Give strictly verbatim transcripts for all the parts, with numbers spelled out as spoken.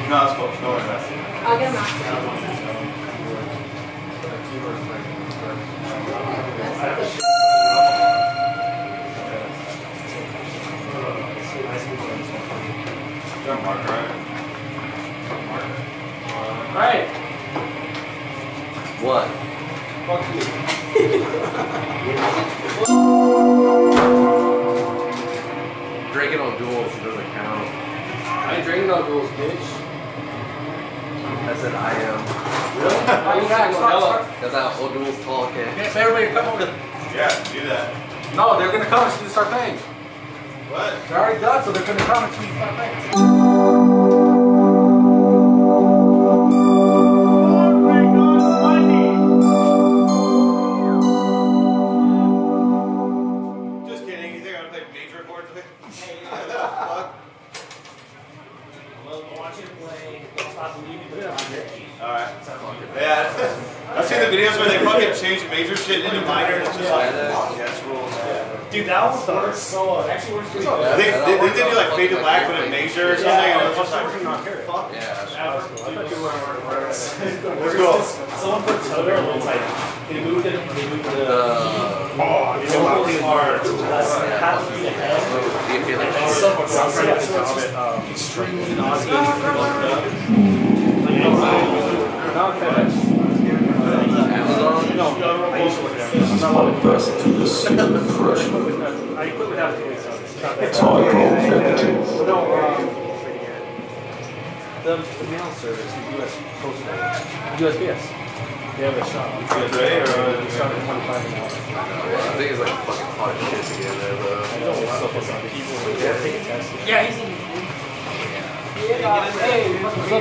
No, it's cool. Don't worry about it. I'll get him out. Don't mark, right? Mark. Alright. What? Fuck you. Drinking on duels doesn't count. I ain't drinking no duels, bitch. I said I am. Really? Oh, you gotta go hella. That's how old duels talk, eh? Yeah, so everybody come over. Yeah, do that. No, they're gonna come as soon as you start paying. What? They're already done, so they're gonna come as soon as you start paying. Just kidding. You think I'm gonna play major chords with? Hey, What the fuck? well, watch it play. Don't stop believing the Alright. Yeah. I've seen the videos where they fucking change major shit into minor and it's just like, fuck, that's rules. Dude, that one works so uh, actually works pretty good. I think they, they did do like fade to black with a major or something and it was just like, fuck. Yeah. Let's go. Someone put Toter and it's like, they moved it, they moved the Oh, you know vocals what? are less than half of the head. Do you feel like And so much sounds like it's extremely nauseating for like Amazon? No, I used to work there. I'm not allowed to Press to the super crush. I quit without doing so. That's all I call fifty-two. No, um, the, the mail service, the U S Postal, U S P S. They have a shop. Is it right or? They start at twenty-five an hour. I think it's like fucking hard shit to get there, though. I know it's so close on the people. They have to take a test. Yeah, he's in. Yeah, hey, what's up,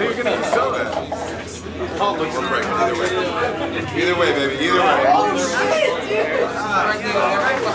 are you gonna sell that? Oh, looks right. Either way. Either way, baby. Either way.